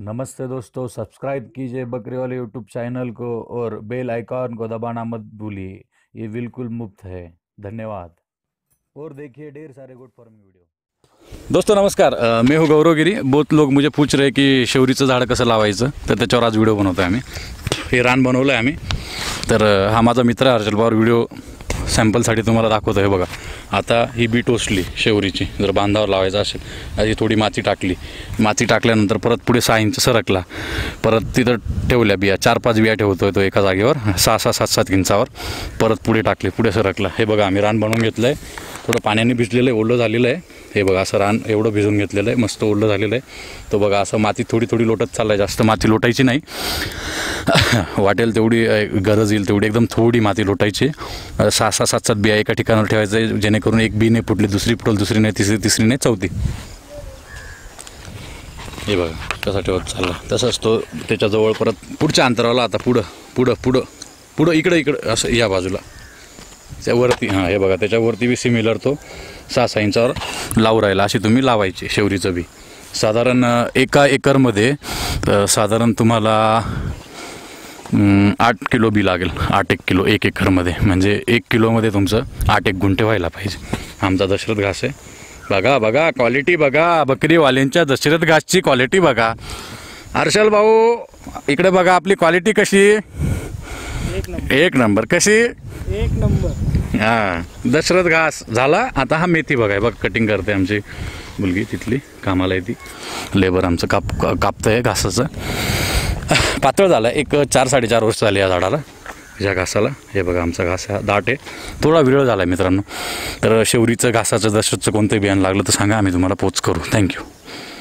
नमस्ते दोस्तों, सब्सक्राइब कीजिए बकरीवाले YouTube channel को और बेल आइकॉन को दबाना मत भूलिए। ये बिल्कुल मुफ्त है। धन्यवाद। और देखिए ढेर सारे गुड फार्मिंग वीडियो। दोस्तों नमस्कार, मैं हूँ गौरव गिरी। बहुत लोग मुझे पूछ रहे की शेवरीचं झाड कसं लावायचं, तर त्याच्यावर आज व्हिडिओ बनवतो आहे आम्ही। हे रान बनवलं आहे आम्ही। तर हा माझा मित्र हर्षल भाऊ व्हिडिओ सॅम्पलसाठी तुम्हाला दाखवतो आहे। बघा आता ही बी टोचली शेवरीची, जर बांधावर लावायचं असेल अशी थोडी माती टाकली। माती टाकल्यानंतर परत पुढे 6 इंच सरकला, परत तिथं ठेवल्या बिया, 4-5 बिया ठेवतोय तो एका जागेवर 6-6, 7-7 इंचावर। परत पुढे टाकली, पुढे सरकला। हे बघा आम्ही रान बनवून घेतलं आहे, थोडं पाण्याने भिजलेलं आहे, ओलं झालेलं आहे। हे बघा असं रान एवढं भिजून घेतलेलं आहे, मस्त ओलं झालेलं आहे। तो बघा असं माती थोडी थोडी लोटत चाललाय, जास्त माती लोटायची नाही, वाटेल तेवढी गरज येईल तेवढी एकदम थोडी माती लोटायची। 6-6, 7-7 बिया एका ठिकाणावर ठेवायचं, जेणेकरून एक बी नाही फुटली, दुसरी फुटल, दुसरी नाही तिसरी, तिसरी नाही चौथी। हे बघा कसा ठेवत चालला, तसंच तो त्याच्याजवळ परत पुढच्या अंतराला आता पुढं पुढं पुढं पुढं इकडं असं या बाजूला त्यावरती। हां हे बघा त्याच्यावरती बी सिमिलर तो 6-6 इंचावर लावू राहिला। अशी तुम्ही लावायची शेवरीचं बी। साधारण एका एकरमध्ये साधारण तुम्हाला 8 किलो बी लागेल। 8 किलो एक एकरमध्ये, म्हणजे 1 किलोमध्ये तुमचं 8 गुंठे व्हायला पाहिजे। आमचा दशरथ घास आहे, बघा बघा क्वालिटी बघा, बकरीवाल्यांच्या दशरथ घासची क्वालिटी बघा। हर्षल भाऊ इकडे बघा, आपली क्वालिटी कशी? एक नंबर। कशी? एक नंबर। हां दशरथ घास झाला। आता हा मेथी बघा, बघ कटिंग करते आमची मुलगी, तिथली कामाला आहे ती, लेबर आमचं कापतं आहे घासाचं। पातळ झालं, एक 4-4.5 वर्ष झाले या झाडाला, या घासाला। हे बघा आमचा घास हा दाट आहे, थोडा विरळ झाला आहे मित्रांनो। तर शेवरीचं घासाचं दशरथचं कोणतं बियाणं लागलं तर सांगा, आम्ही तुम्हाला पोच करू। थँक्यू।